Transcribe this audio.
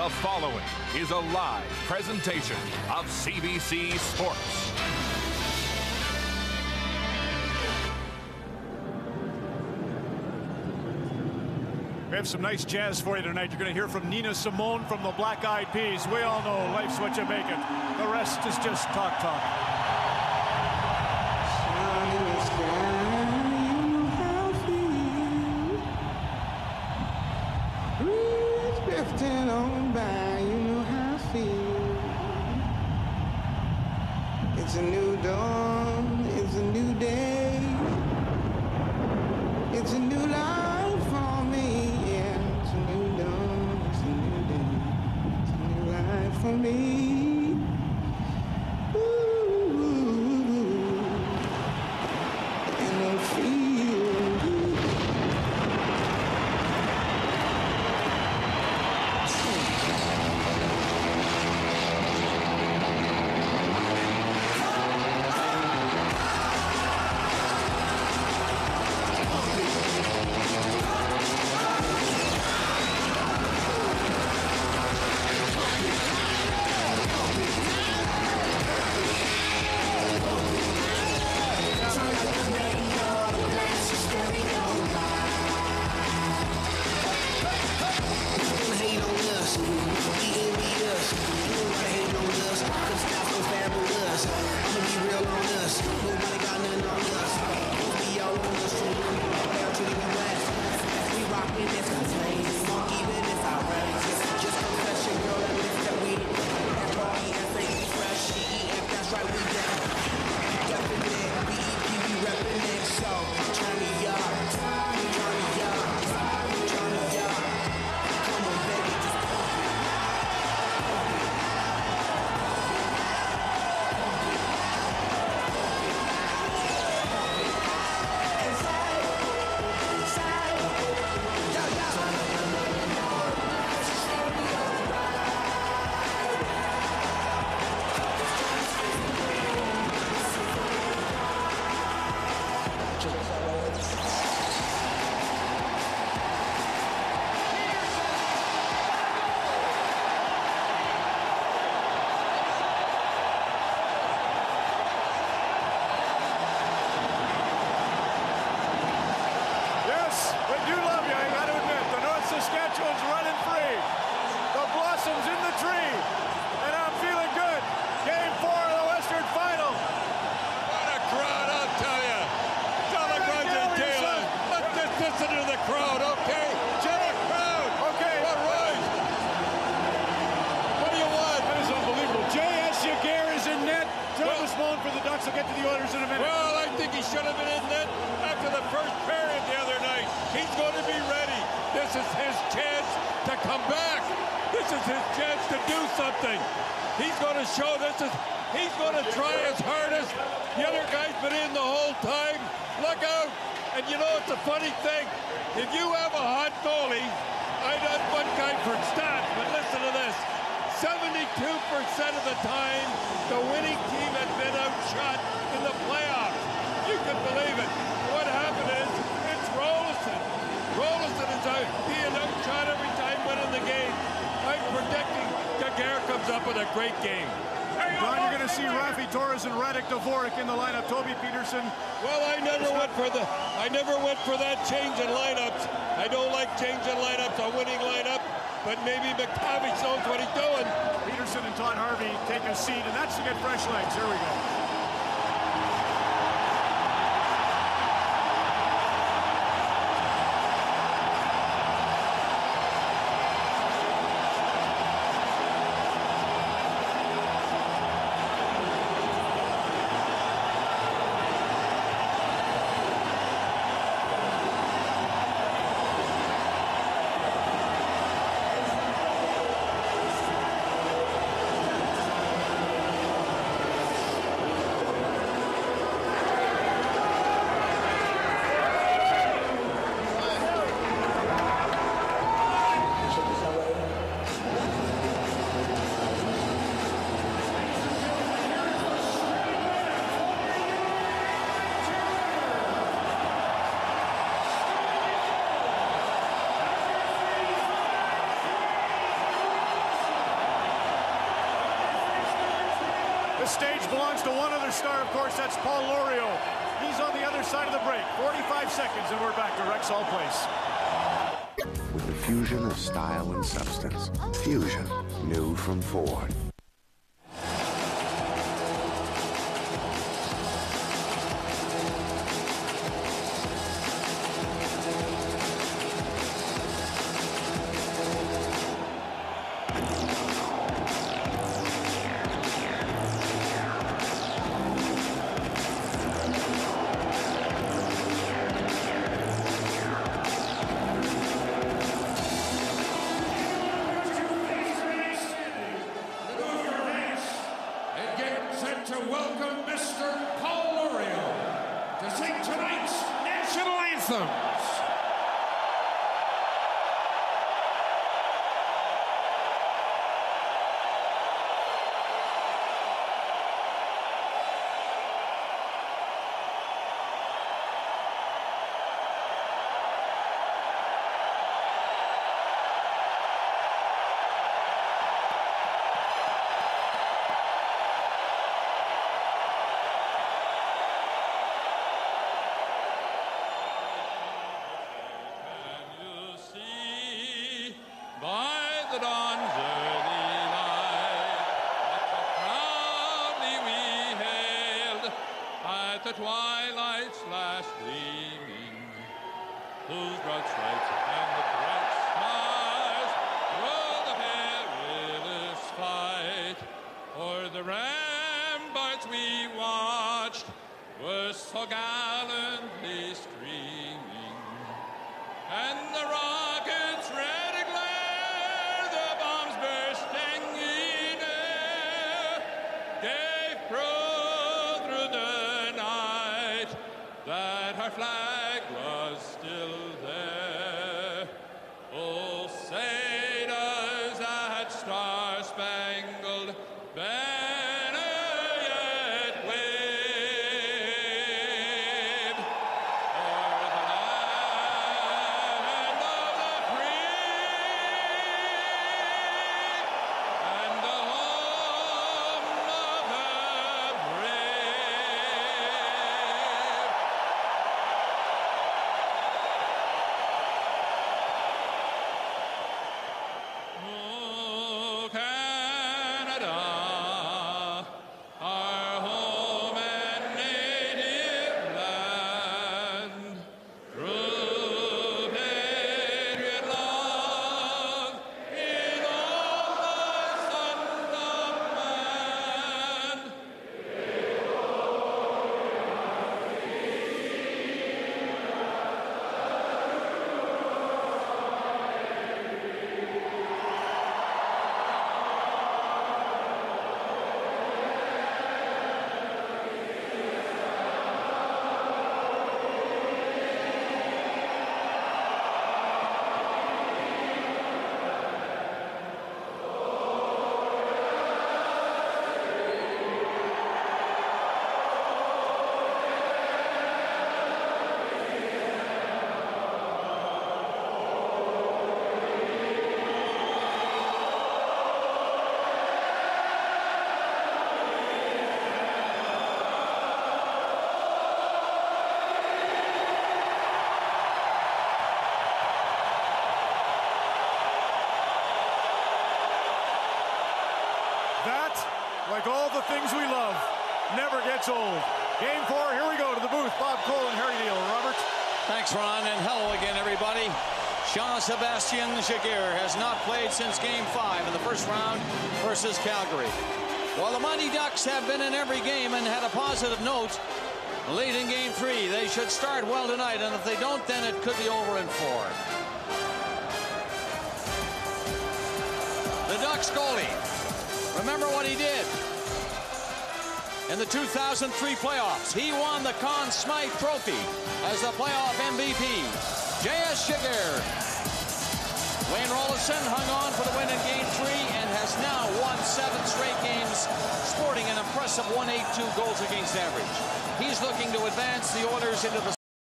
The following is a live presentation of CBC Sports. We have some nice jazz for you tonight. You're going to hear from Nina Simone from the Black Eyed Peas. We all know life's what you make it. The rest is just talk. Sun in the sky, you know how I feel. Breeze drifting on by, you know how I feel. It's a new dawn, it's a new day. It's a new life for me. Yeah, it's a new dawn, it's a new day. It's a new life for me. Ooh, and I feel good. I never went for that change in lineups. I don't like changing lineups, a winning lineup, but maybe McTavish knows what he's doing. Peterson and Todd Harvey take a seat, and that's to get fresh legs. Here we go. The stage belongs to one other star, of course, that's Paul Lorio. He's on the other side of the break. 45 seconds, and we're back to Rexall Place. With the fusion of style and substance. Fusion, new from Ford. To welcome Mr. Paul Lorio to sing tonight's national anthem. By the dawn's early light, proudly we hailed at the twilight's last gleaming, whose broad stripes and the bright stars rode the perilous fight. O'er the ramparts we watched were so gallantly streaming, and the rockets red glare, the bombs bursting in air, gave proof through the night that our flag was still there. Oh, say does that star-spangled banner yet wave o'er the land of the free and the home of the brave. Oh, Canada, our home and native land, true patriot love in all thy sons of man. That, like all the things we love, never gets old. Game 4, here we go to the booth. Bob Cole and Harry Neal. Robert? Thanks, Ron, and hello again, everybody. Jean-Sébastien Giguère has not played since Game 5 in the first round versus Calgary. While the Mighty Ducks have been in every game and had a positive note late in Game 3, they should start well tonight, and if they don't, then it could be over in 4. The Ducks goalie. Remember what he did in the 2003 playoffs. He won the Conn Smythe Trophy as the playoff MVP. J.S. Giguère. Wayne Rollison hung on for the win in Game 3 and has now won 7 straight games, sporting an impressive 182 goals against average. He's looking to advance the Oilers into the